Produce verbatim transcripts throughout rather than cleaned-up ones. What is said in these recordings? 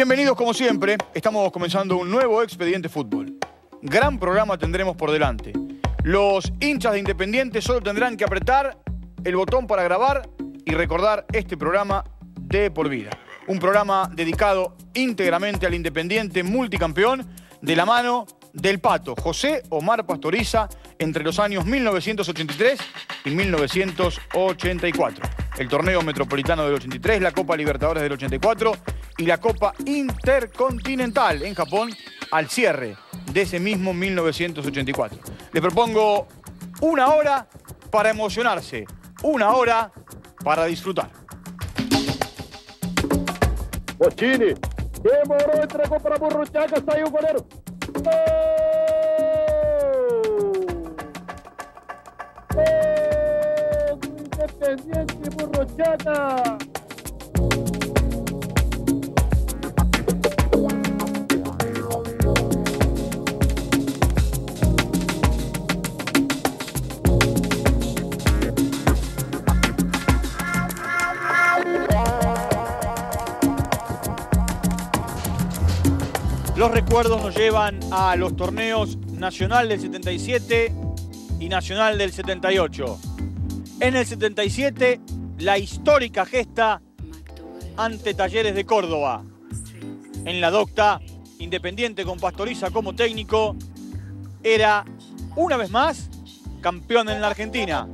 Bienvenidos como siempre, estamos comenzando un nuevo Expediente Fútbol. Gran programa tendremos por delante. Los hinchas de Independiente solo tendrán que apretar el botón para grabar y recordar este programa de por vida. Un programa dedicado íntegramente al Independiente multicampeón de la mano del Pato, José Omar Pastoriza, entre los años mil novecientos ochenta y tres y mil novecientos ochenta y cuatro. El torneo metropolitano del ochenta y tres, la Copa Libertadores del ochenta y cuatro y la Copa Intercontinental en Japón al cierre de ese mismo mil novecientos ochenta y cuatro. Les propongo una hora para emocionarse, una hora para disfrutar. Bochini, demorou, entregou para Burruchaga, saiu o goleiro. Gol! Gol do Independiente Burruchaga! Los recuerdos nos llevan a los torneos Nacional del setenta y siete y Nacional del setenta y ocho. En el setenta y siete, la histórica gesta ante Talleres de Córdoba. En la docta, Independiente con Pastoriza como técnico, era una vez más campeón en la Argentina.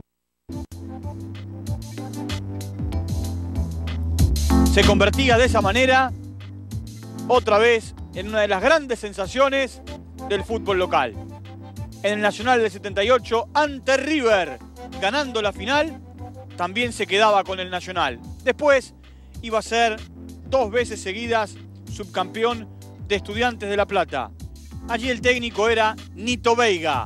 Se convertía de esa manera otra vez en una de las grandes sensaciones del fútbol local. En el Nacional del setenta y ocho, ante River, ganando la final, también se quedaba con el Nacional. Después iba a ser dos veces seguidas subcampeón de Estudiantes de La Plata. Allí el técnico era Nito Veiga.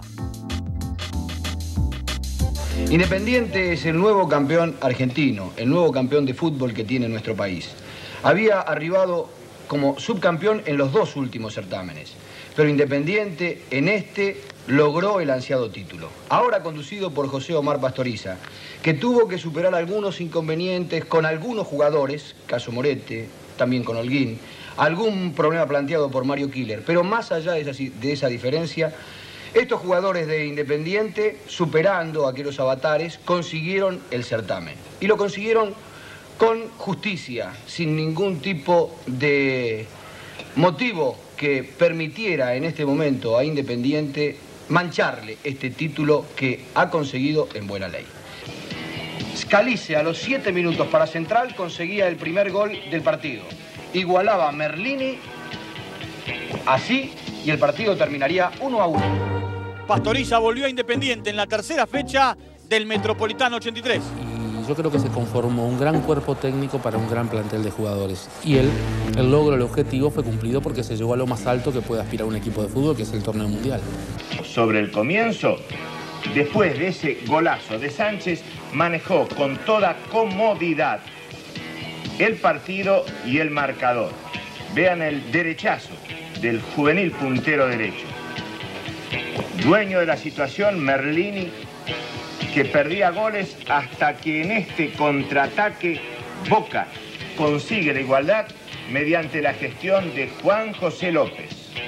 Independiente es el nuevo campeón argentino, el nuevo campeón de fútbol que tiene nuestro país. Había arribado como subcampeón en los dos últimos certámenes, pero Independiente en este logró el ansiado título. Ahora conducido por José Omar Pastoriza, que tuvo que superar algunos inconvenientes con algunos jugadores, caso Morete, también con Holguín, algún problema planteado por Mario Killer, pero más allá de esa, de esa diferencia, estos jugadores de Independiente, superando a aquellos avatares, consiguieron el certamen. Y lo consiguieron con justicia, sin ningún tipo de motivo que permitiera en este momento a Independiente mancharle este título que ha conseguido en buena ley. Scalise a los siete minutos para Central conseguía el primer gol del partido. Igualaba a Merlini así y el partido terminaría uno a uno. Pastoriza volvió a Independiente en la tercera fecha del Metropolitano ochenta y tres. Yo creo que se conformó un gran cuerpo técnico para un gran plantel de jugadores. Y él, el logro, el objetivo fue cumplido porque se llegó a lo más alto que puede aspirar un equipo de fútbol, que es el torneo mundial. Sobre el comienzo, después de ese golazo de Sánchez, manejó con toda comodidad el partido y el marcador. Vean el derechazo del juvenil puntero derecho. Dueño de la situación, Merlini, que perdía goles hasta que en este contraataque Boca consigue la igualdad mediante la gestión de Juan José López.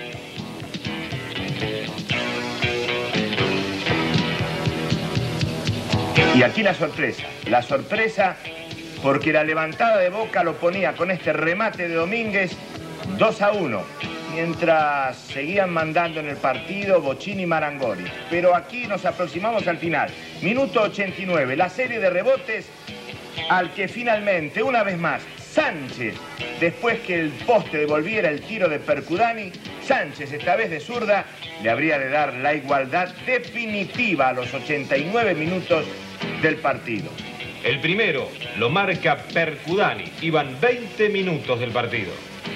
Y aquí la sorpresa, la sorpresa porque la levantada de Boca lo ponía con este remate de Domínguez dos a uno. Mientras seguían mandando en el partido Bochini y Marangoni. Pero aquí nos aproximamos al final. Minuto ochenta y nueve, la serie de rebotes al que finalmente, una vez más, Sánchez, después que el poste devolviera el tiro de Percudani, Sánchez, esta vez de zurda, le habría de dar la igualdad definitiva a los ochenta y nueve minutos del partido. El primero lo marca Percudani. Iban veinte minutos del partido.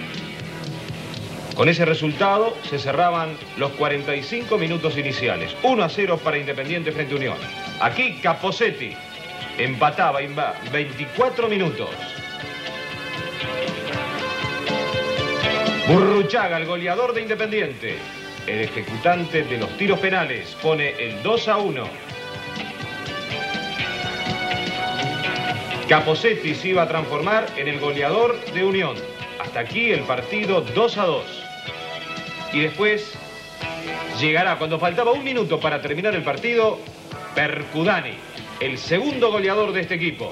Con ese resultado se cerraban los cuarenta y cinco minutos iniciales. uno a cero para Independiente frente a Unión. Aquí Capozzetti empataba en veinticuatro minutos. Burruchaga, el goleador de Independiente, el ejecutante de los tiros penales, pone el dos a uno. Capozzetti se iba a transformar en el goleador de Unión. hasta aquí el partido dos a dos. Y después llegará, cuando faltaba un minuto para terminar el partido, Percudani, el segundo goleador de este equipo.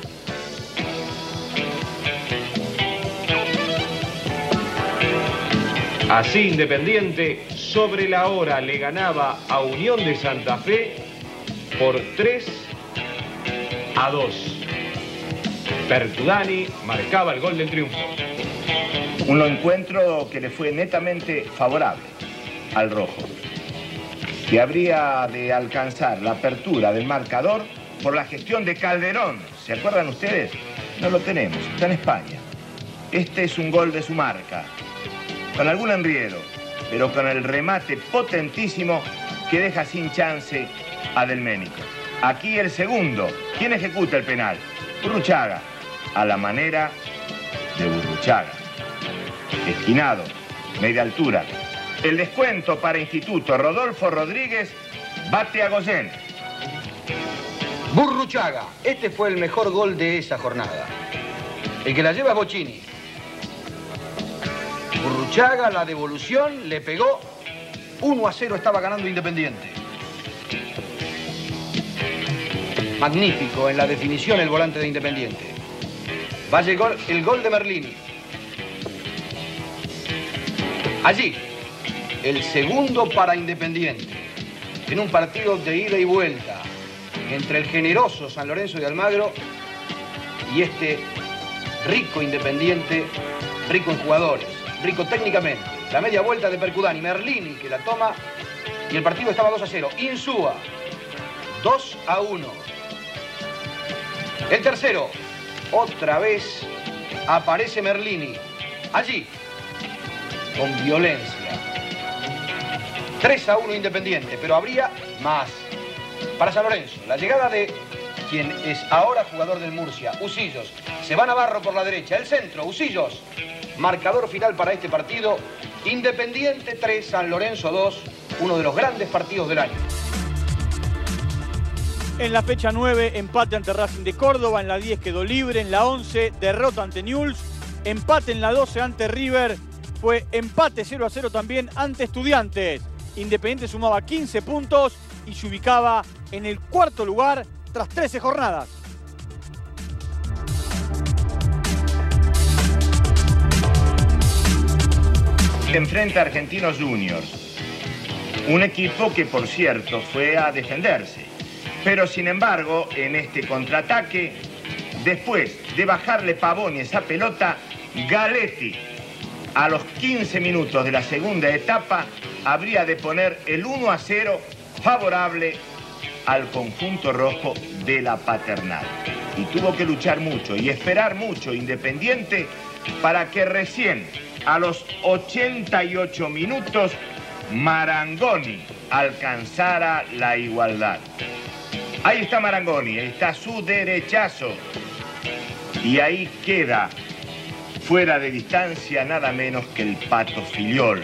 Así Independiente sobre la hora le ganaba a Unión de Santa Fe por tres a dos. Percudani marcaba el gol del triunfo. Un encuentro que le fue netamente favorable al rojo, que habría de alcanzar la apertura del marcador por la gestión de Calderón. ¿Se acuerdan ustedes? No lo tenemos, está en España. Este es un gol de su marca, con algún enriedo, pero con el remate potentísimo que deja sin chance a Delménico. Aquí el segundo. ¿Quién ejecuta el penal? Burruchaga, a la manera de Burruchaga. Esquinado, media altura. El descuento para Instituto. Rodolfo Rodríguez bate a Goyen. Burruchaga. Este fue el mejor gol de esa jornada. El que la lleva es Bocchini. Burruchaga, la devolución, le pegó. uno a cero estaba ganando Independiente. Magnífico en la definición el volante de Independiente. Va a llegar el gol de Merlini. Allí, el segundo para Independiente. En un partido de ida y vuelta entre el generoso San Lorenzo de Almagro y este rico Independiente, rico en jugadores, rico técnicamente. La media vuelta de Percudani, Merlini que la toma y el partido estaba dos a cero. Insúa, dos a uno. El tercero, otra vez aparece Merlini. Allí, con violencia. tres a uno Independiente, pero habría más. Para San Lorenzo, la llegada de quien es ahora jugador del Murcia, Usillos. Se va Navarro por la derecha, el centro, Usillos. Marcador final para este partido, Independiente tres, San Lorenzo dos, uno de los grandes partidos del año. En la fecha nueve, empate ante Racing de Córdoba. En la diez quedó libre. En la once, derrota ante Newell's. Empate en la doce ante River. Fue empate cero a cero también ante Estudiantes. Independiente sumaba quince puntos y se ubicaba en el cuarto lugar tras trece jornadas. Enfrenta a Argentinos Juniors, un equipo que por cierto fue a defenderse, pero sin embargo en este contraataque, después de bajarle Pavoni esa pelota, Galetti a los quince minutos de la segunda etapa habría de poner el uno a cero favorable al conjunto rojo de la Paternal. Y tuvo que luchar mucho y esperar mucho Independiente para que recién a los ochenta y ocho minutos Marangoni alcanzara la igualdad. Ahí está Marangoni, ahí está su derechazo. Y ahí queda fuera de distancia nada menos que el Pato Filiol.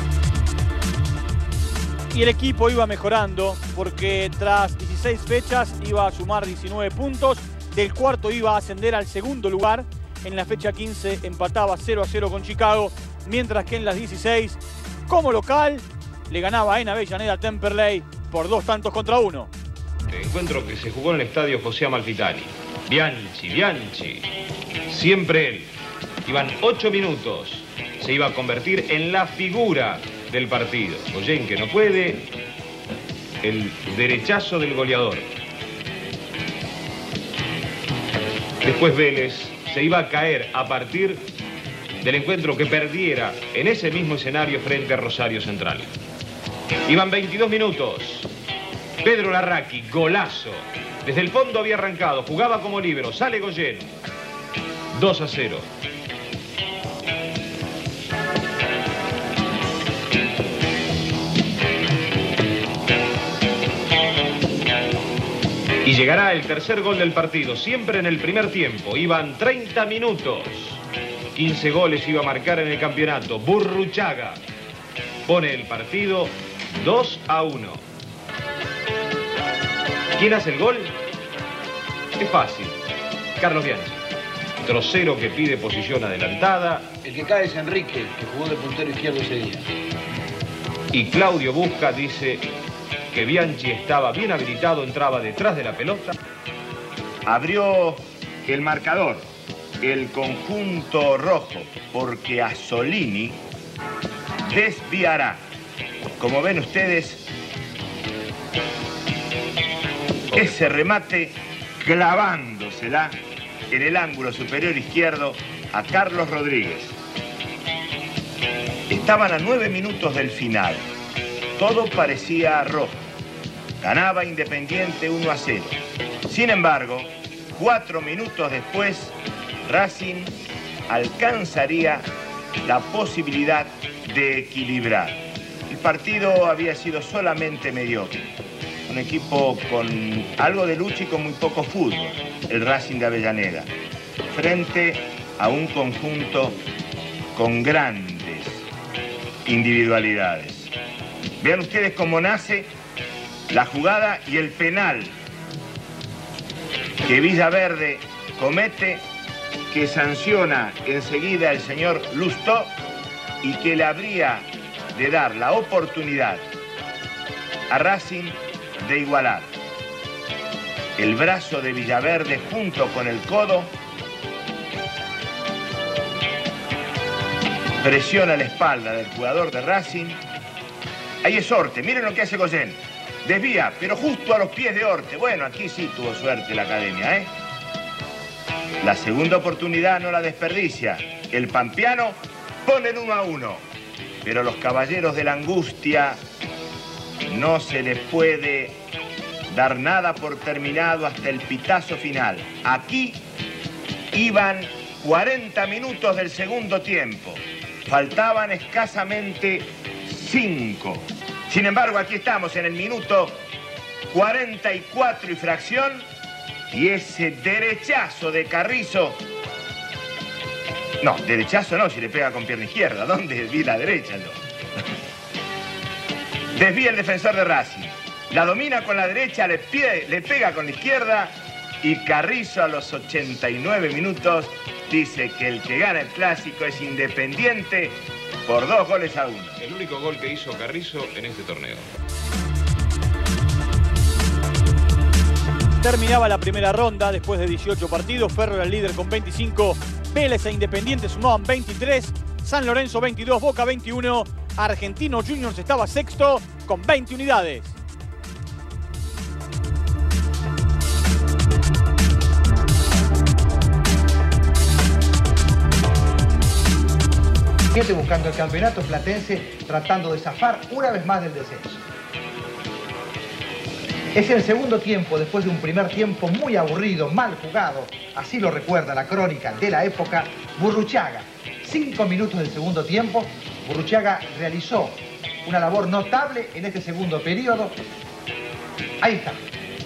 Y el equipo iba mejorando porque tras dieciséis fechas iba a sumar diecinueve puntos. Del cuarto iba a ascender al segundo lugar. En la fecha quince empataba cero a cero con Chicago, mientras que en las dieciséis, como local, le ganaba en Avellaneda a Temperley por dos tantos contra uno. El encuentro que se jugó en el estadio José Amalfitani. Bianchi, Bianchi, siempre él. Iban ocho minutos. Se iba a convertir en la figura del partido. Goyen que no puede. El derechazo del goleador. Después Vélez se iba a caer a partir del encuentro que perdiera en ese mismo escenario frente a Rosario Central. Iban veintidós minutos. Pedro Larraqui, golazo. Desde el fondo había arrancado, jugaba como líbero, sale Goyen. dos a cero. Y llegará el tercer gol del partido, siempre en el primer tiempo. Iban treinta minutos. quince goles iba a marcar en el campeonato. Burruchaga pone el partido dos a uno. ¿Quién hace el gol? Es fácil. Carlos Bianchi. Trocero que pide posición adelantada. El que cae es Enrique, que jugó de puntero izquierdo ese día. Y Claudio Busca dice que Bianchi estaba bien habilitado, entraba detrás de la pelota. Abrió el marcador, el conjunto rojo, porque Azzolini desviará. Como ven ustedes, ese remate clavándosela en el ángulo superior izquierdo a Carlos Rodríguez. Estaban a nueve minutos del final. Todo parecía rojo. Ganaba Independiente uno a cero. Sin embargo, cuatro minutos después, Racing alcanzaría la posibilidad de equilibrar. El partido había sido solamente mediocre. Un equipo con algo de lucha y con muy poco fútbol, el Racing de Avellaneda, frente a un conjunto con grandes individualidades. Vean ustedes cómo nace la jugada y el penal que Villaverde comete, que sanciona enseguida el señor Lustó y que le habría de dar la oportunidad a Racing de igualar. El brazo de Villaverde junto con el codo presiona la espalda del jugador de Racing. Ahí es Orte, miren lo que hace Goyen. Desvía, pero justo a los pies de Orte. Bueno, aquí sí tuvo suerte la academia, ¿eh? La segunda oportunidad no la desperdicia. El pampeano pone el uno a uno. Pero los caballeros de la angustia no se les puede dar nada por terminado hasta el pitazo final. Aquí iban cuarenta minutos del segundo tiempo. Faltaban escasamente cinco. Sin embargo, aquí estamos en el minuto cuarenta y cuatro y fracción. Y ese derechazo de Carrizo... No, derechazo no, si le pega con pierna izquierda. ¿Dónde vi la derecha? No. Desvía el defensor de Racing. La domina con la derecha, le, pie, le pega con la izquierda. Y Carrizo a los ochenta y nueve minutos dice que el que gana el clásico es Independiente por dos goles a uno. El único gol que hizo Carrizo en este torneo. Terminaba la primera ronda después de dieciocho partidos. Ferro era el líder con veinticinco. Vélez e Independiente sumaban veintitrés. San Lorenzo veintidós, Boca veintiuno. Argentinos Juniors estaba sexto con veinte unidades. Buscando el campeonato platense, tratando de zafar una vez más del descenso. Es el segundo tiempo, después de un primer tiempo muy aburrido, mal jugado, así lo recuerda la crónica de la época. Burruchaga, cinco minutos del segundo tiempo, Burruchaga realizó una labor notable en este segundo periodo. Ahí está.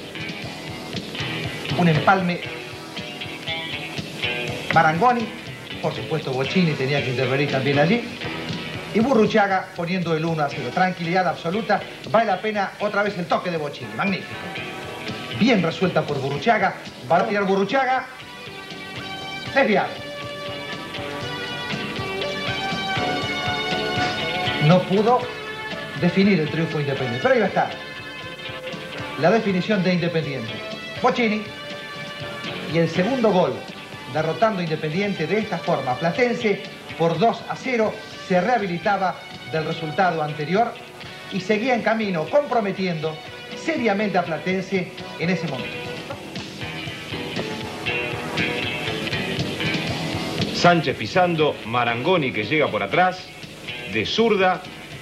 Un empalme. Marangoni, por supuesto Bocchini tenía que intervenir también allí. Y Burruchaga poniendo el uno a cero. Tranquilidad absoluta. Vale la pena otra vez el toque de Bocchini. Magnífico. Bien resuelta por Burruchaga. Va a tirar Burruchaga. Desviado. No pudo definir el triunfo Independiente. Pero ahí va a estar. La definición de Independiente. Bocchini. Y el segundo gol, derrotando Independiente de esta forma. Platense por dos a cero. Se rehabilitaba del resultado anterior y seguía en camino, comprometiendo seriamente a Platense en ese momento. Sánchez pisando, Marangoni que llega por atrás, de zurda,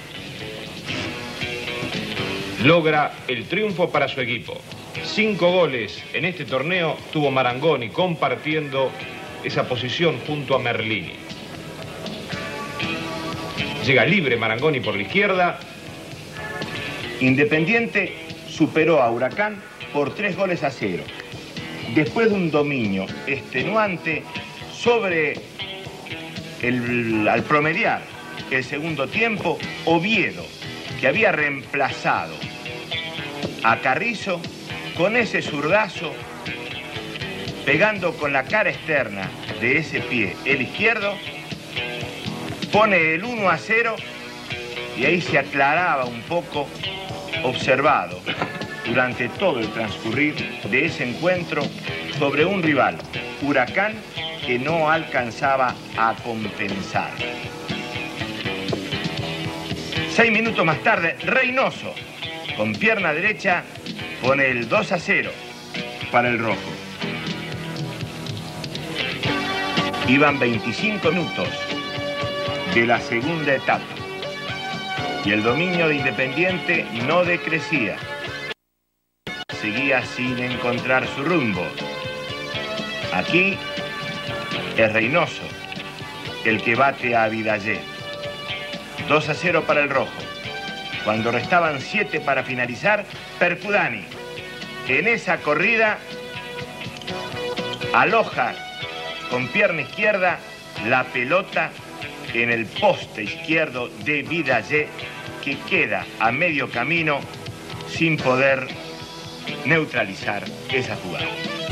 logra el triunfo para su equipo. Cinco goles en este torneo tuvo Marangoni, compartiendo esa posición junto a Merlini. Llega libre Marangoni por la izquierda. Independiente superó a Huracán por tres goles a cero. Después de un dominio extenuante sobre el, al promediar el segundo tiempo, Oviedo, que había reemplazado a Carrizo, con ese zurdazo pegando con la cara externa de ese pie, el izquierdo, pone el uno a cero y ahí se aclaraba un poco, observado durante todo el transcurrir de ese encuentro sobre un rival, Huracán, que no alcanzaba a compensar. Seis minutos más tarde, Reynoso, con pierna derecha, pone el dos a cero para el rojo. Iban veinticinco minutos de la segunda etapa y el dominio de Independiente no decrecía. Seguía sin encontrar su rumbo. Aquí es Reynoso el que bate a Vidallet. dos a cero para el rojo. Cuando restaban siete para finalizar, Percudani, que en esa corrida aloja con pierna izquierda la pelota en el poste izquierdo de Vidallet, que queda a medio camino sin poder neutralizar esa jugada.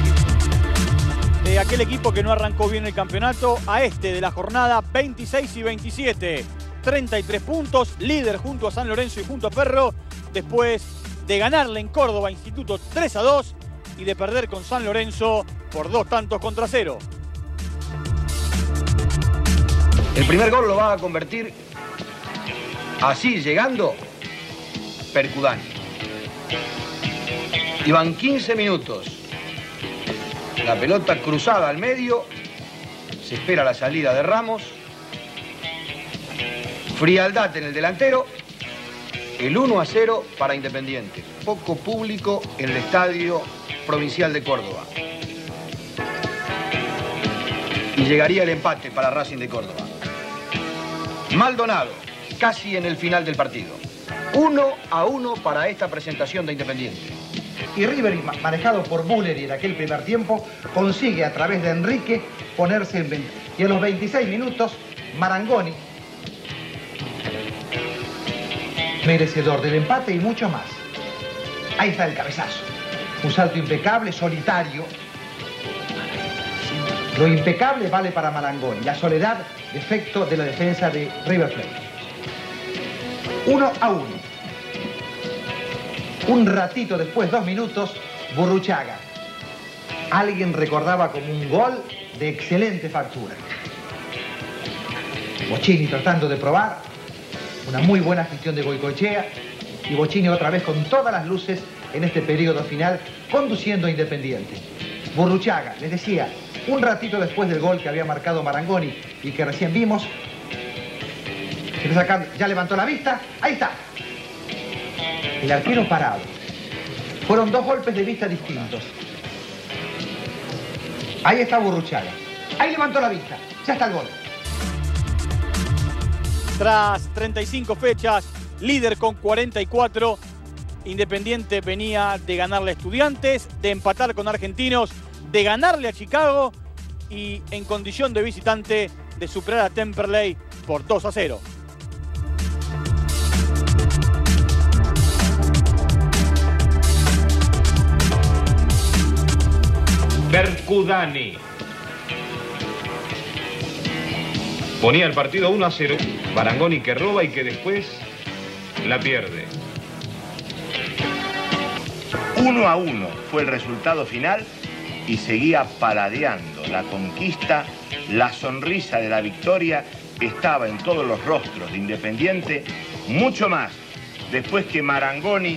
De aquel equipo que no arrancó bien el campeonato a este de la jornada veintiséis y veintisiete. treinta y tres puntos, líder junto a San Lorenzo y junto a Ferro, después de ganarle en Córdoba Instituto tres a dos y de perder con San Lorenzo por dos tantos contra cero. El primer gol lo va a convertir, así llegando, Percudani. Iban quince minutos. La pelota cruzada al medio. Se espera la salida de Ramos. Frialdad en el delantero. El uno a cero para Independiente. Poco público en el Estadio Provincial de Córdoba. Y llegaría el empate para Racing de Córdoba. Maldonado, casi en el final del partido. uno a uno para esta presentación de Independiente. Y River, manejado por Müller y en aquel primer tiempo, consigue a través de Enrique ponerse en ventaja. Y a los veintiséis minutos, Marangoni, merecedor del empate y mucho más. Ahí está el cabezazo. Un salto impecable, solitario. Lo impecable vale para Marangoni. La soledad, efecto de la defensa de River Plate. Uno a uno. Un ratito después, dos minutos, Burruchaga. Alguien recordaba como un gol de excelente factura. Bocini tratando de probar. Una muy buena gestión de Goicoechea. Y Bocini otra vez con todas las luces en este periodo final, conduciendo a Independiente. Burruchaga, les decía, un ratito después del gol que había marcado Marangoni y que recién vimos, ya levantó la vista, ahí está. El arquero parado. Fueron dos golpes de vista distintos. Ahí está Burruchaga. Ahí levantó la vista. Ya está el gol. Tras treinta y cinco fechas, líder con cuarenta y cuatro, Independiente venía de ganarle a Estudiantes, de empatar con Argentinos, de ganarle a Chicago y en condición de visitante de superar a Temperley por dos a cero. Percudani ponía el partido uno a cero. Marangoni que roba y que después la pierde. uno a uno fue el resultado final y seguía paladeando la conquista. La sonrisa de la victoria estaba en todos los rostros de Independiente, mucho más después que Marangoni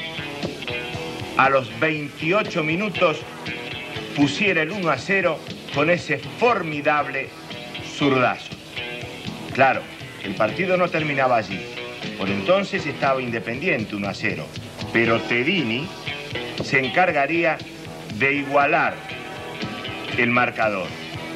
a los veintiocho minutos pusiera el uno a cero con ese formidable zurdazo. Claro, el partido no terminaba allí. Por entonces estaba Independiente uno a cero, pero Tedini se encargaría de igualar el marcador.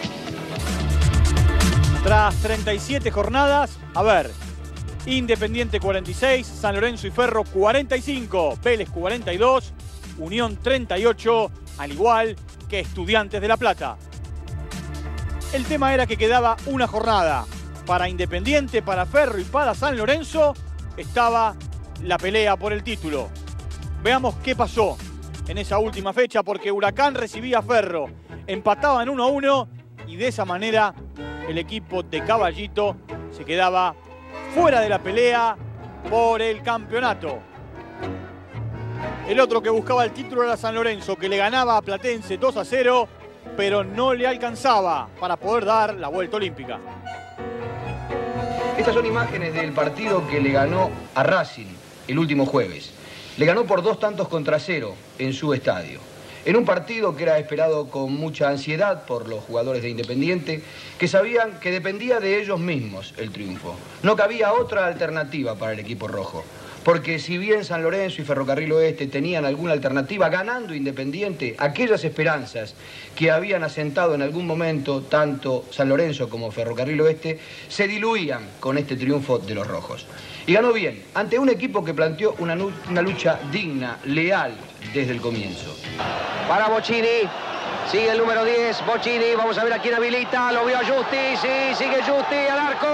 Tras treinta y siete jornadas, a ver, Independiente cuarenta y seis, San Lorenzo y Ferro cuarenta y cinco, Vélez cuarenta y dos, Unión treinta y ocho, al igual que Estudiantes de La Plata. El tema era que quedaba una jornada. Para Independiente, para Ferro y para San Lorenzo estaba la pelea por el título. Veamos qué pasó. en esa última fecha porque Huracán recibía a Ferro. Empataban uno a uno y de esa manera el equipo de Caballito se quedaba fuera de la pelea por el campeonato. El otro que buscaba el título era San Lorenzo, que le ganaba a Platense dos a cero, pero no le alcanzaba para poder dar la vuelta olímpica. Estas son imágenes del partido que le ganó a Racing el último jueves. Le ganó por dos tantos contra cero en su estadio. En un partido que era esperado con mucha ansiedad por los jugadores de Independiente, que sabían que dependía de ellos mismos el triunfo. No cabía otra alternativa para el equipo rojo. Porque si bien San Lorenzo y Ferrocarril Oeste tenían alguna alternativa ganando Independiente, aquellas esperanzas que habían asentado en algún momento tanto San Lorenzo como Ferrocarril Oeste se diluían con este triunfo de los rojos. Y ganó bien, ante un equipo que planteó una, una lucha digna, leal desde el comienzo. Para Bocchini, sigue el número diez, Bocchini, vamos a ver a quién habilita, lo vio a Justi, sí, sigue Justi al arco.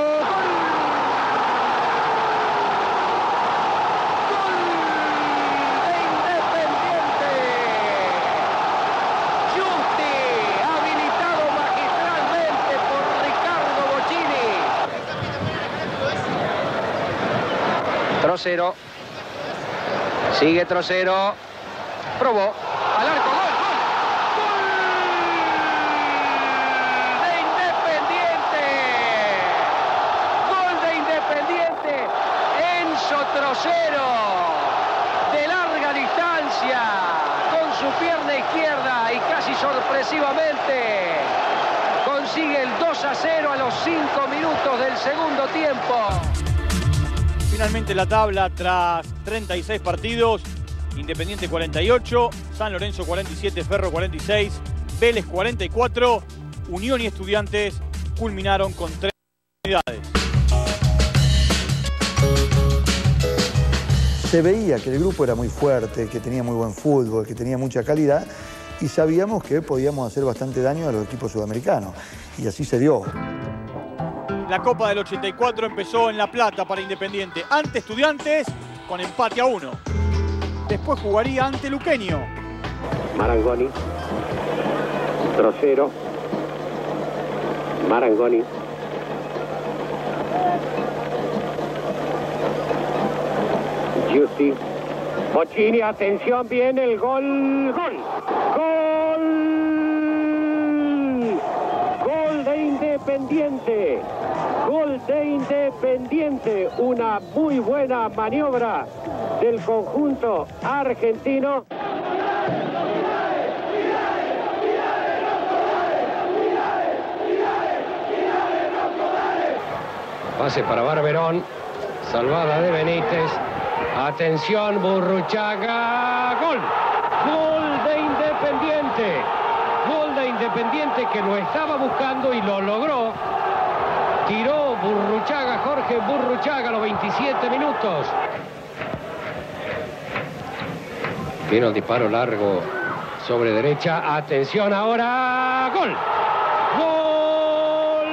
Trocero, sigue Trocero, probó, al arco, gol, gol, gol de Independiente, gol de Independiente, Enzo Trocero, de larga distancia, con su pierna izquierda y casi sorpresivamente consigue el dos a cero a los cinco minutos del segundo tiempo. Finalmente la tabla tras treinta y seis partidos, Independiente cuarenta y ocho, San Lorenzo cuarenta y siete, Ferro cuarenta y seis, Vélez cuarenta y cuatro, Unión y Estudiantes culminaron con tres unidades. Se veía que el grupo era muy fuerte, que tenía muy buen fútbol, que tenía mucha calidad y sabíamos que podíamos hacer bastante daño a los equipos sudamericanos y así se dio. La Copa del ochenta y cuatro empezó en La Plata para Independiente. Ante Estudiantes, con empate a uno. Después jugaría ante Luqueño. Marangoni. Trocero. Marangoni. Justi. Bocchini, atención, viene el gol. Gol. Gol. Gol de Independiente. Gol de Independiente, una muy buena maniobra del conjunto argentino. Pase para Barberón, salvada de Benítez, atención Burruchaga, gol, gol de Independiente, gol de Independiente que lo estaba buscando y lo logró. Tiró Burruchaga, Jorge Burruchaga a los veintisiete minutos. Vino el disparo largo sobre derecha. Atención ahora. ¡Gol! ¡Gol!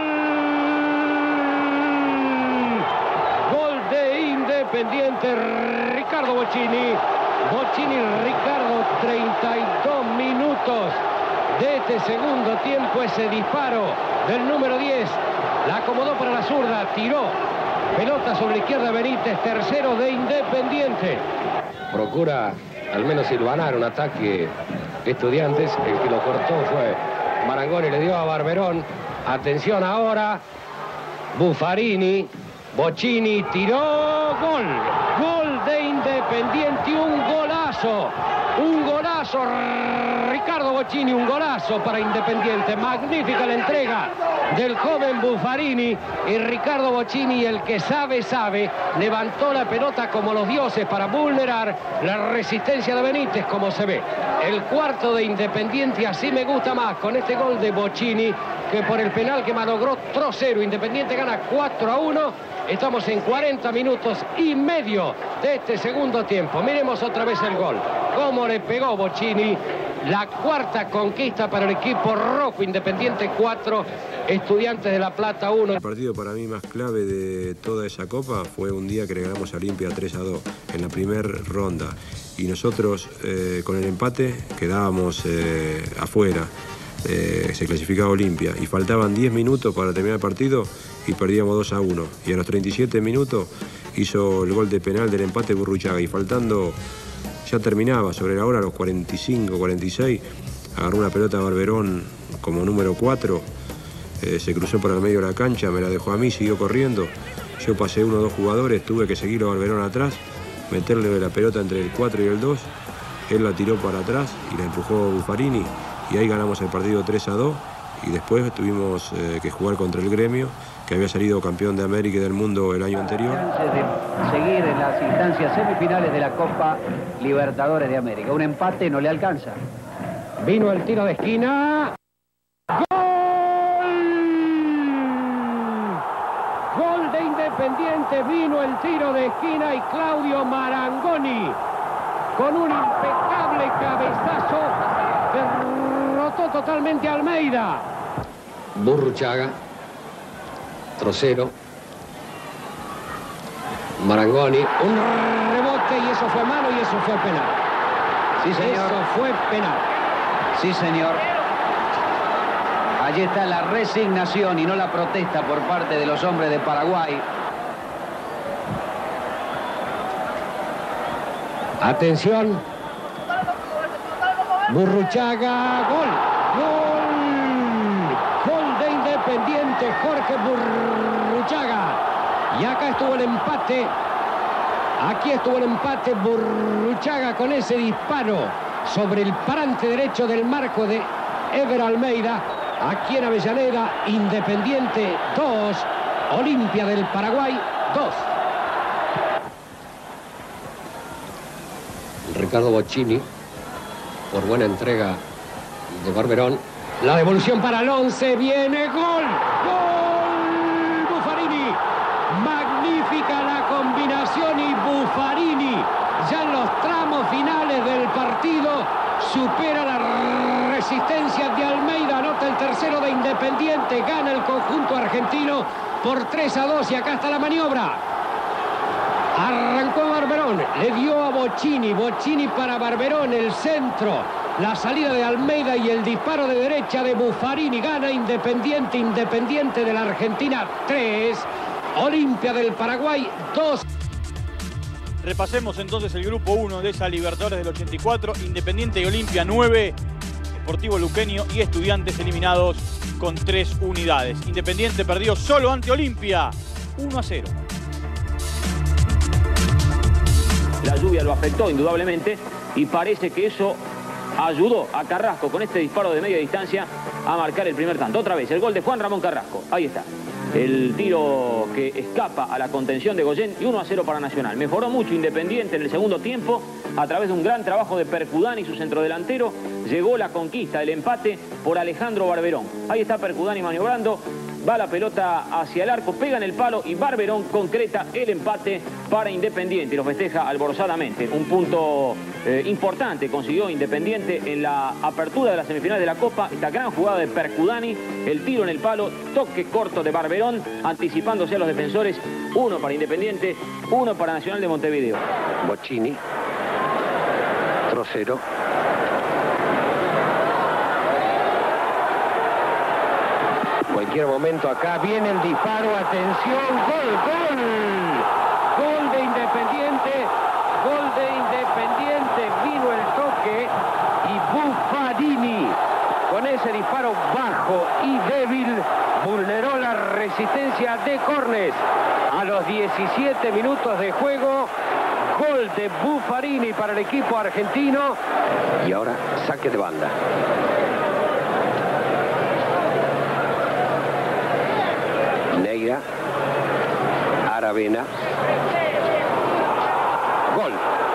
Gol de Independiente. Ricardo Bocchini. Bocchini Ricardo, treinta y dos minutos de este segundo tiempo. Ese disparo del número diez. La acomodó para la zurda, tiró. Pelota sobre la izquierda Benítez, tercero de Independiente. Procura al menos silvanar un ataque de Estudiantes. El que lo cortó fue Marangoni, le dio a Barberón. Atención ahora. Buffarini. Bocchini tiró. Gol. Gol de Independiente. Un golazo. Un golazo. Ricardo Bocchini, un golazo para Independiente. Magnífica la entrega del joven Buffarini, y Ricardo Bocchini, el que sabe, sabe, levantó la pelota como los dioses para vulnerar la resistencia de Benítez, como se ve. El cuarto de Independiente, así me gusta más, con este gol de Bocchini, que por el penal que malogró Trocero. Independiente gana cuatro a uno. Estamos en cuarenta minutos y medio de este segundo tiempo. Miremos otra vez el gol. Cómo le pegó Bocchini. La cuarta conquista para el equipo rojo. Independiente cuatro, Estudiantes de La Plata uno. El partido para mí más clave de toda esa copa fue un día que le ganamos a Olimpia tres a dos en la primera ronda. Y nosotros eh, con el empate quedábamos eh, afuera. Eh, se clasificaba Olimpia y faltaban diez minutos para terminar el partido y perdíamos dos a uno. Y a los treinta y siete minutos hizo el gol de penal del empate Burruchaga y faltando, ya terminaba sobre la hora, a los cuarenta y cinco, cuarenta y seis, agarró una pelota a Barberón como número cuatro, eh, se cruzó por el medio de la cancha, me la dejó a mí, siguió corriendo. Yo pasé uno o dos jugadores, tuve que seguirlo a Barberón atrás, meterle la pelota entre el cuatro y el dos, él la tiró para atrás y la empujó Buffarini. Y ahí ganamos el partido tres a dos y después tuvimos eh, que jugar contra el Gremio, que había salido campeón de América y del mundo el año anterior. De seguir en las instancias semifinales de la Copa Libertadores de América. Un empate no le alcanza. Vino el tiro de esquina. ¡Gol! Gol de Independiente. Vino el tiro de esquina y Claudio Marangoni, con un impecable cabezazo, derrotó totalmente a Almeida. Burruchaga, Trocero, Marangoni, un rebote y eso fue mano y eso fue penal. Sí, señor. Eso fue penal. Sí, señor. Allí está la resignación y no la protesta por parte de los hombres de Paraguay. Atención. Burruchaga, gol. Gol. Gol de Independiente, Jorge Burruchaga. Y acá estuvo el empate. Aquí estuvo el empate. Burruchaga con ese disparo sobre el parante derecho del marco de Ever Almeida. Aquí en Avellaneda, Independiente dos, Olimpia del Paraguay dos. Ricardo Bocchini, por buena entrega de Barberón. La devolución para el once, viene gol. ¡Gol! Buffarini. Magnífica la combinación y Buffarini, ya en los tramos finales del partido, supera la resistencia de Almeida, anota el tercero de Independiente, gana el conjunto argentino por tres a dos y acá está la maniobra. Arrancó Barberón, le dio a Bocchini, Bocchini para Barberón, el centro, la salida de Almeida y el disparo de derecha de Buffarini, gana Independiente, Independiente de la Argentina tres, Olimpia del Paraguay dos. Repasemos entonces el grupo uno de esa Libertadores del ochenta y cuatro, Independiente y Olimpia nueve, Sportivo Luqueño y Estudiantes eliminados con tres unidades. Independiente perdió solo ante Olimpia, uno a cero. La lluvia lo afectó indudablemente y parece que eso ayudó a Carrasco con este disparo de media distancia a marcar el primer tanto. Otra vez el gol de Juan Ramón Carrasco, ahí está. El tiro que escapa a la contención de Goyen y uno a cero para Nacional. Mejoró mucho Independiente en el segundo tiempo a través de un gran trabajo de Percudani, su centrodelantero. Llegó la conquista, el empate por Alejandro Barberón. Ahí está Percudani maniobrando. Va la pelota hacia el arco, pega en el palo y Barberón concreta el empate para Independiente y lo festeja alborozadamente. Un punto eh, importante consiguió Independiente en la apertura de las semifinales de la Copa. Esta gran jugada de Percudani, el tiro en el palo, toque corto de Barberón, anticipándose a los defensores. Uno para Independiente, uno para Nacional de Montevideo. Bocchini, Trocero. Cualquier momento acá viene el disparo, atención, gol, gol, gol de Independiente, gol de Independiente, vino el toque y Buffarini con ese disparo bajo y débil vulneró la resistencia de Cornes. A los diecisiete minutos de juego, gol de Buffarini para el equipo argentino. Y ahora saque de banda. Neira, Aravena, gol,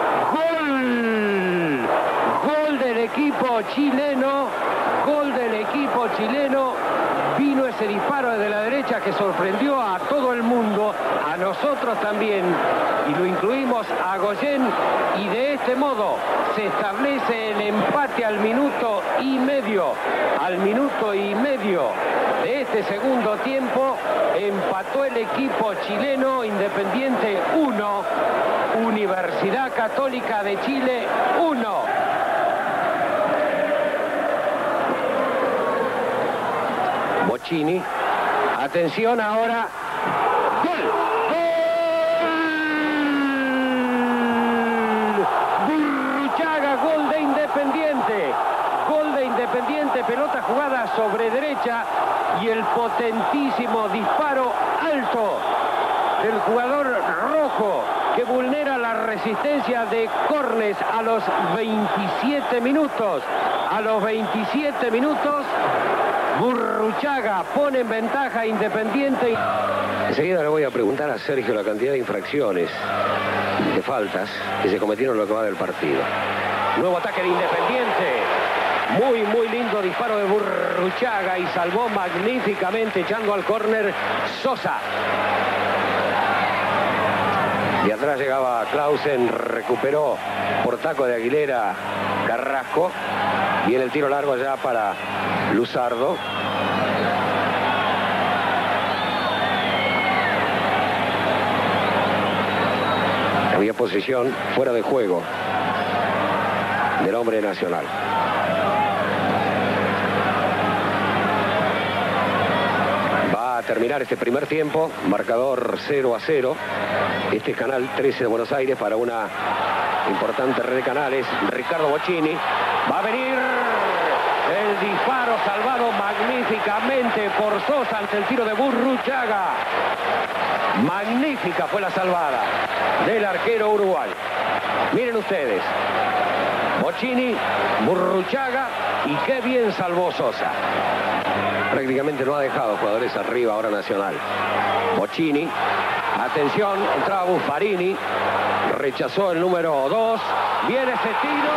gol, gol del equipo chileno, gol del equipo chileno, vino ese disparo desde la derecha que sorprendió a todo el mundo, a nosotros también, y lo incluimos a Goyen, y de este modo se establece el empate al minuto y medio, al minuto y medio de este segundo tiempo. Empató el equipo chileno. Independiente uno, Universidad Católica de Chile uno. Bocchini, atención ahora, ¡gol! ¡Gol! Burruchaga, gol de Independiente, gol de Independiente, pelota jugada sobre derecha y el potentísimo disparo alto del jugador rojo que vulnera la resistencia de Cornes a los veintisiete minutos. A los veintisiete minutos, Burruchaga pone en ventaja a Independiente. Enseguida le voy a preguntar a Sergio la cantidad de infracciones, de faltas que se cometieron en lo que va del partido. Nuevo ataque de Independiente. Muy, muy lindo disparo de Burruchaga y salvó magníficamente echando al córner Sosa. Y atrás llegaba Clausen, recuperó por taco de Aguilera Carrasco. Viene el tiro largo ya para Luzardo. Había posición fuera de juego del hombre nacional. Va a terminar este primer tiempo, marcador cero a cero. Este es Canal trece de Buenos Aires para una importante red de canales. Ricardo Bocchini, va a venir el disparo salvado magníficamente por Sosa ante el tiro de Burruchaga. Magnífica fue la salvada del arquero uruguayo. Miren ustedes, Bocchini, Burruchaga y qué bien salvó Sosa. Prácticamente no ha dejado jugadores arriba ahora Nacional. Bocchini, atención, entraba Buffarini, rechazó el número dos, viene ese tiro.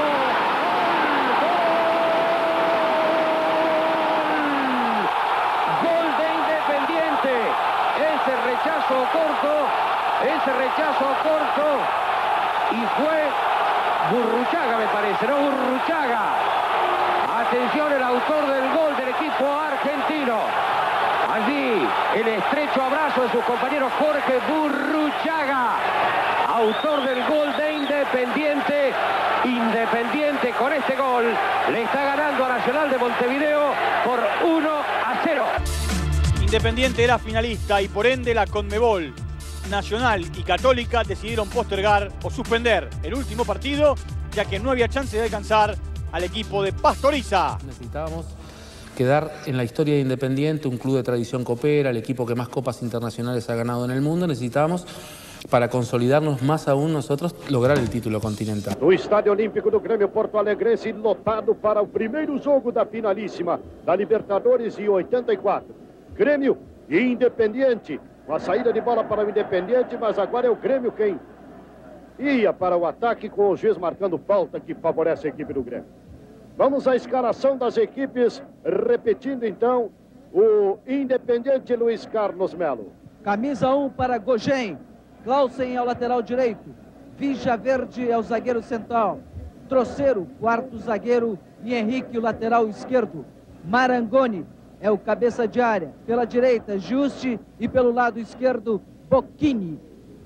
Gol de Independiente. Ese rechazo corto, ese rechazo corto y fue Burruchaga, me parece, no Burruchaga. Atención, el autor del gol del equipo argentino. Allí el estrecho abrazo de sus compañeros, Jorge Burruchaga, autor del gol de Independiente. Independiente con este gol le está ganando a Nacional de Montevideo por uno a cero. Independiente era finalista y por ende la Conmebol, Nacional y Católica decidieron postergar o suspender el último partido, ya que no había chance de alcanzar al equipo de Pastoriza. Necesitábamos quedar en la historia de Independiente, un club de tradición copera, el equipo que más copas internacionales ha ganado en el mundo. Necesitábamos, para consolidarnos más aún nosotros, lograr el título continental. No Estádio Olímpico do Grêmio Porto Alegrense, lotado para o primeiro jogo da finalíssima da Libertadores em oitenta e quatro. Grêmio e Independiente, uma saída de bola para o Independiente, mas agora é o Grêmio quem ia para o ataque, com o juiz marcando falta que favorece a equipe do Grêmio. Vamos à escalação das equipes, repetindo então o Independiente, Luiz Carlos Melo. Camisa um para Gogen, Clausen ao lateral direito, Vija Verde é o zagueiro central, Troceiro, quarto zagueiro, e Henrique, o lateral esquerdo. Marangoni é o cabeça de área, pela direita Juste e pelo lado esquerdo Bocchini.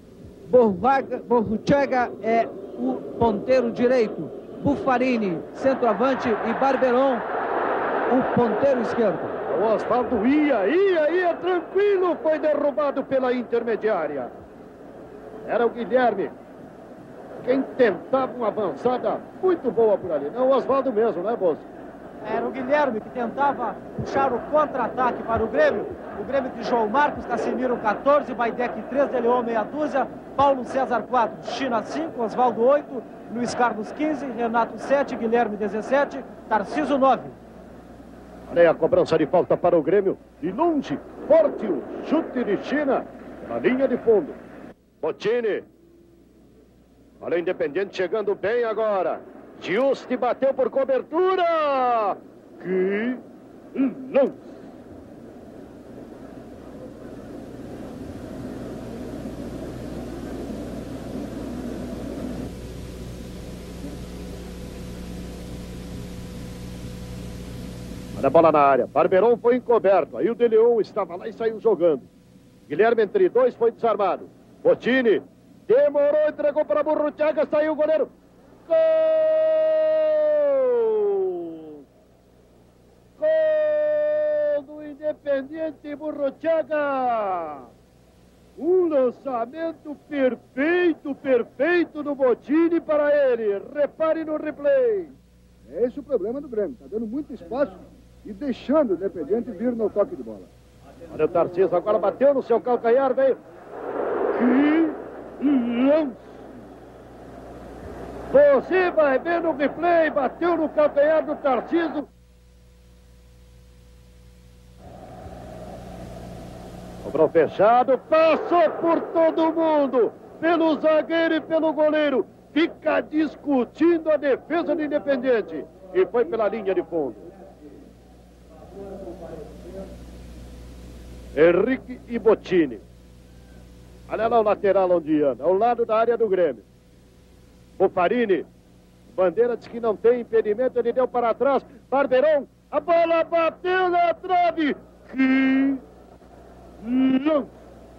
Burruchaga é o ponteiro direito, Buffarini, centroavante, e Barberon, o ponteiro esquerdo. O Osvaldo ia, ia, ia, tranquilo, foi derrubado pela intermediária. Era o Guilherme quem tentava uma avançada muito boa por ali. Não, o Osvaldo mesmo, né, Bolso? Era o Guilherme que tentava puxar o contra-ataque para o Grêmio. O Grêmio de João Marcos, Casimiro quatorze, Baidec três, De Leon meia dúzia, Paulo César quatro, China cinco, Osvaldo oito, Luiz Carlos quinze, Renato sete, Guilherme dezessete, Tarcísio nove. Olha aí a cobrança de falta para o Grêmio. De longe, forte o chute de China na linha de fundo. Bocchini. Olha o Independiente chegando bem agora. Juste bateu por cobertura. Que lance. Olha a bola na área. Barberon foi encoberto. Aí o De Leon estava lá e saiu jogando. Guilherme entre dois foi desarmado. Bottini demorou, entregou para Burruchaga, saiu o goleiro. Gol! Gol do Independiente Burruchaga! Um lançamento perfeito, perfeito do Bottini para ele. Repare no replay. É esse o problema do Grêmio. Está dando muito espaço e deixando o Independiente vir no toque de bola. Olha o Tarcísio, agora bateu no seu calcanhar, veio. Que lance! Você vai ver no replay, bateu no calcanhar do Tarcísio. Cobrou fechado, passou por todo mundo, pelo zagueiro e pelo goleiro. Fica discutindo a defesa do Independiente. E foi pela linha de fundo. Henrique e Bottini. Olha lá o lateral onde anda, ao lado da área do Grêmio. Buffarini. Bandeira diz que não tem impedimento, ele deu para trás. Barberon, a bola bateu na trave. Que lance!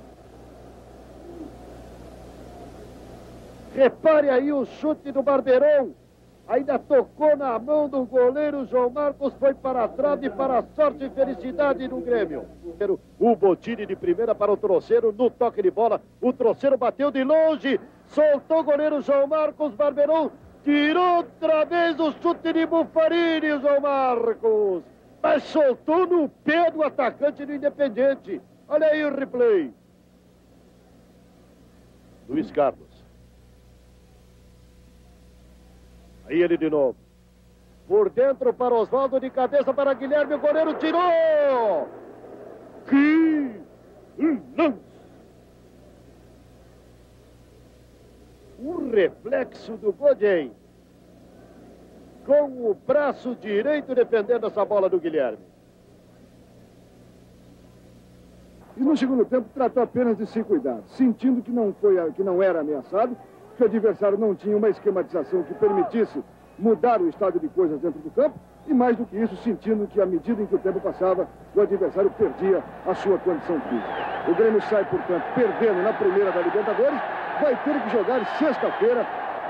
Repare aí o chute do Barberon. Ainda tocou na mão do goleiro João Marcos, foi para a trave, para a sorte e felicidade do Grêmio. O Bottini de primeira para o Troceiro, no toque de bola. O Troceiro bateu de longe, soltou o goleiro João Marcos. Barberon tirou outra vez o chute de Buffarini, João Marcos. Mas soltou no pé do atacante do Independiente. Olha aí o replay. Luiz Carlos. Aí ele de novo. Por dentro para Oswaldo, de cabeça para Guilherme, o goleiro tirou! Que lance! O reflexo do Godin. Com o braço direito defendendo essa bola do Guilherme. E no segundo tempo tratou apenas de se cuidar, sentindo que não, foi, que não era ameaçado, que o adversário não tinha uma esquematização que permitisse mudar o estado de coisas dentro do campo, e mais do que isso, sentindo que à medida em que o tempo passava, o adversário perdia a sua condição física. O Grêmio sai, portanto, perdendo na primeira da Libertadores, vai ter que jogar sexta-feira.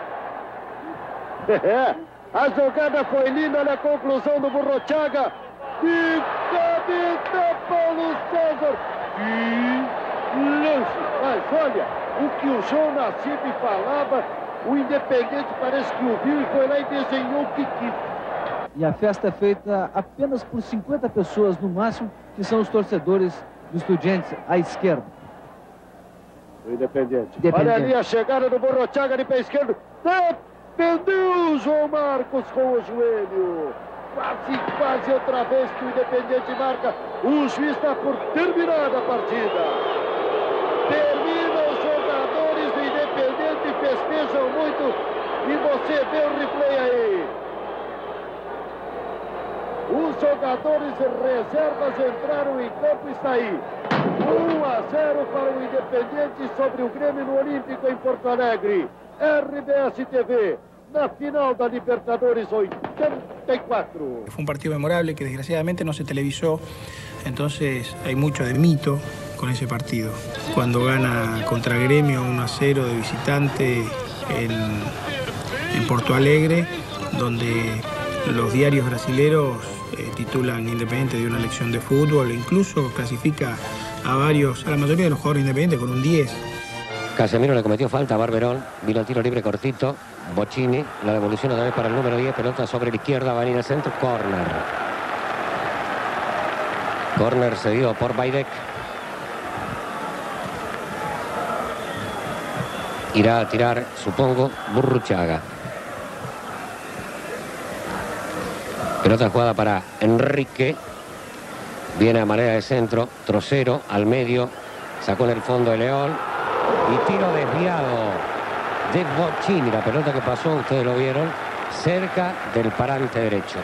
É, a jogada foi linda, olha a conclusão do Burruchaga. De cabeça, Paulo César. Que lance! Mas olha, o que o João Nassif falava, o Independiente parece que ouviu e foi lá e desenhou o que quis. E a festa é feita apenas por cinquenta pessoas no máximo, que são os torcedores do Estudiantes à esquerda. O Independiente. Independiente. Olha ali a chegada do Burruchaga de pé esquerdo. Defendeu o João Marcos com o joelho. Quase, quase outra vez que o Independiente marca. O juiz está por terminada a partida. Termina, os jogadores do Independiente festejam muito. E você vê o replay aí. Os jogadores reservas entraram em campo e está aí. um a zero para o Independiente sobre o Grêmio no Olímpico em Porto Alegre. R B S T V. Na final da Libertadores ochenta y cuatro. Fue un partido memorable que desgraciadamente no se televisó, entonces hay mucho de mito con ese partido. Cuando gana contra Gremio uno a cero de visitante en, en Porto Alegre, donde los diarios brasileros eh, titulan Independiente de una lección de fútbol, e incluso clasifica a varios, a la mayoría de los jugadores independientes con un diez. Casemiro le cometió falta a Barberón, vino el tiro libre cortito. Bottini, la devolución otra vez para el número diez, pelota sobre la izquierda, va a ir al centro, córner. Córner cedido por Baidek. Irá a tirar, supongo, Burruchaga. Pelota jugada para Enrique. Viene a manera de centro, Troceiro al medio, sacó en el fondo de León. Y tiro desviado de Bottini, la pelota que pasó, ustedes lo vieron, cerca del parante derecho.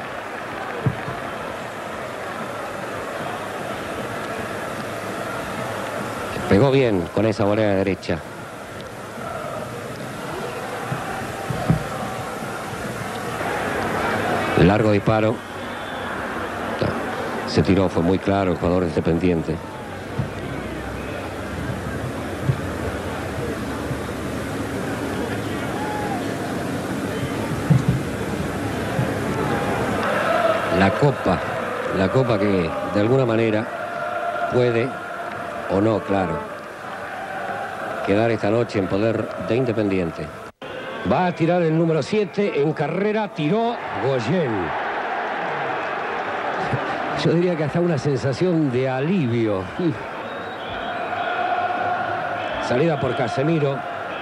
Pegó bien con esa volea derecha. Largo disparo. Se tiró, fue muy claro el jugador Independiente. La copa, la copa que de alguna manera puede, o no, claro, quedar esta noche en poder de Independiente. Va a tirar el número siete en carrera, tiró Goyen. Yo diría que hasta una sensación de alivio. Salida por Casemiro.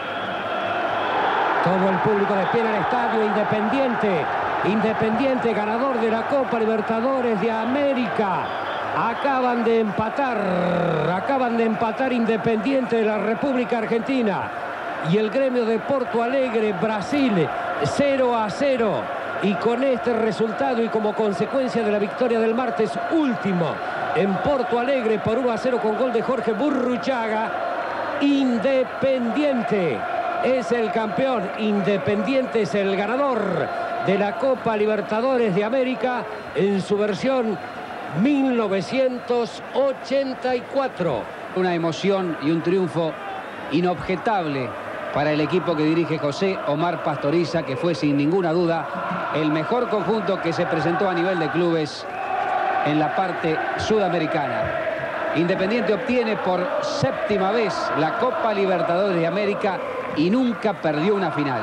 Todo el público de pie en el estadio. Independiente. Independiente, ganador de la Copa Libertadores de América. Acaban de empatar. Acaban de empatar Independiente de la República Argentina. Y el Gremio de Porto Alegre, Brasil, cero a cero. Y con este resultado y como consecuencia de la victoria del martes último en Porto Alegre por uno a cero con gol de Jorge Burruchaga, Independiente es el campeón. Independiente es el ganador de la Copa Libertadores de América en su versión mil novecientos ochenta y cuatro. Una emoción y un triunfo inobjetable para el equipo que dirige José Omar Pastoriza, que fue sin ninguna duda el mejor conjunto que se presentó a nivel de clubes en la parte sudamericana. Independiente obtiene por séptima vez la Copa Libertadores de América y nunca perdió una final.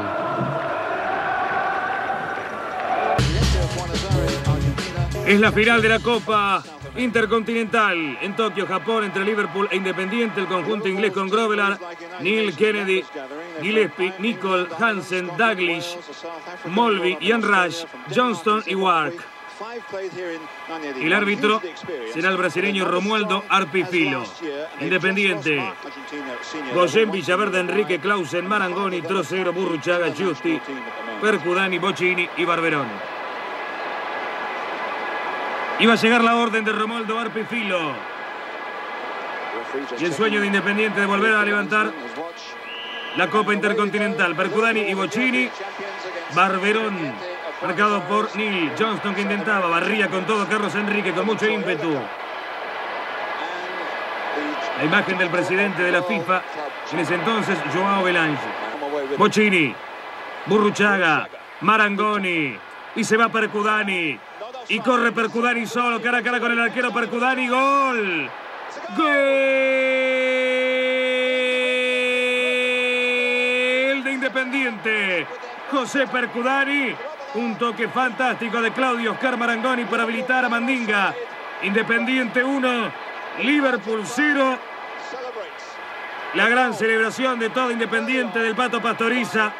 Es la final de la Copa Intercontinental en Tokio, Japón, entre Liverpool e Independiente, el conjunto inglés con Grovelar, Neil Kennedy, Gillespie, Nicol, Hansen, Daglish, Molby, Ian Rush, Johnston y Wark. El árbitro será el brasileño Romualdo Arpifilo. Independiente: Goyen, Villaverde, Enrique, Clausen, Marangoni, Trocero, Burruchaga, Giusti, Percudani, Bocchini y Barberón. Iba a llegar la orden de Romualdo Arpifilo. Y el sueño de Independiente de volver a levantar la Copa Intercontinental. Percudani y Bocchini. Barberón, marcado por Neil. Johnston, que intentaba, barría con todo Carlos Enrique con mucho ímpetu. La imagen del presidente de la FIFA, en ese entonces, Joao Belange. Bocchini, Burruchaga, Marangoni, y se va Percudani. Y corre Percudani solo, cara a cara con el arquero Percudani. ¡Gol! ¡Gol de Independiente! José Percudani. Un toque fantástico de Claudio Oscar Marangoni para habilitar a Mandinga. Independiente uno, Liverpool cero. La gran celebración de todo Independiente del Pato Pastoriza,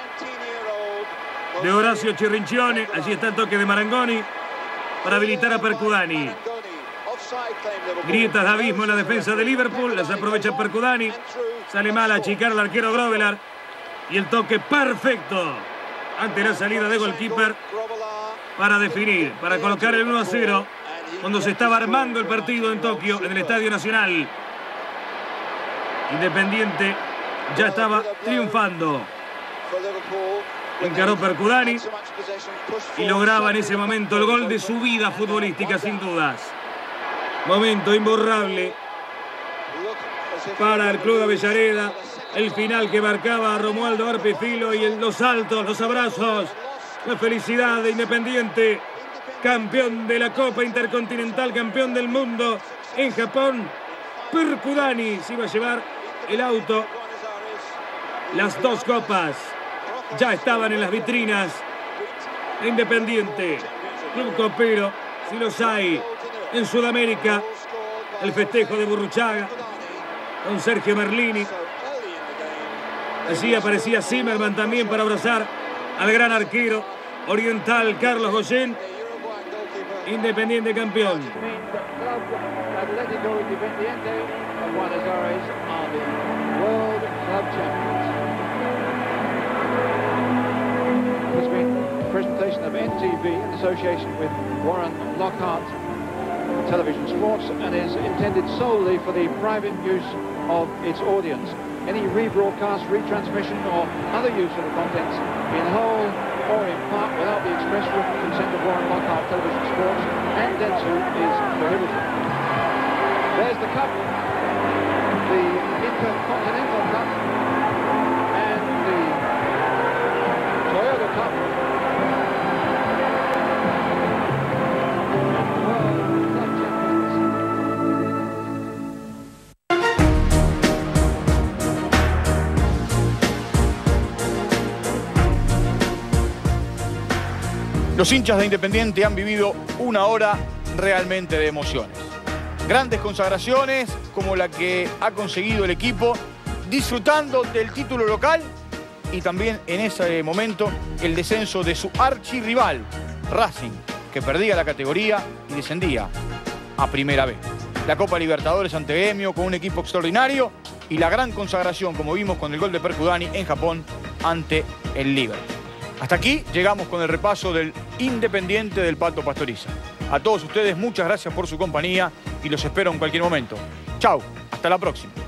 de Horacio Chirrincione. Allí está el toque de Marangoni para habilitar a Percudani. Grietas de abismo en la defensa de Liverpool, las aprovecha Percudani. Sale mal a achicar al arquero Grovelar. Y el toque perfecto ante la salida de goalkeeper para definir, para colocar el uno a cero cuando se estaba armando el partido en Tokio, en el Estadio Nacional. Independiente ya estaba triunfando. Encaró Percudani y lograba en ese momento el gol de su vida futbolística, sin dudas. Momento imborrable para el Club de Avellaneda. El final que marcaba a Romualdo Arpifilo y el, los saltos, los abrazos, la felicidad de Independiente. Campeón de la Copa Intercontinental, campeón del mundo en Japón. Percudani se iba a llevar el auto. Las dos copas ya estaban en las vitrinas de Independiente. Club copero, si los hay en Sudamérica. El festejo de Burruchaga con Sergio Merlini. Allí aparecía Zimmerman también para abrazar al gran arquero oriental Carlos Goyen. Independiente campeón. Atlético Independiente of Buenos Aires are the World Club Champions. There's been a presentation of N T V in association with Warren Lockhart Television Sports and is intended solely for the private use of its audience. Any rebroadcast, retransmission or other use of the contents in whole or in part without the express written consent of Warren Lockhart Television Sports and Dentsu is prohibited. There's the cup, the Intercontinental Cup, and the Toyota Cup. Los hinchas de Independiente han vivido una hora realmente de emociones. Grandes consagraciones como la que ha conseguido el equipo, disfrutando del título local y también en ese momento el descenso de su archirrival, Racing, que perdía la categoría y descendía a Primera B. La Copa Libertadores ante Gremio con un equipo extraordinario y la gran consagración, como vimos con el gol de Percudani en Japón ante el Liverpool. Hasta aquí llegamos con el repaso del Independiente del Pato Pastoriza. A todos ustedes, muchas gracias por su compañía y los espero en cualquier momento. Chau, hasta la próxima.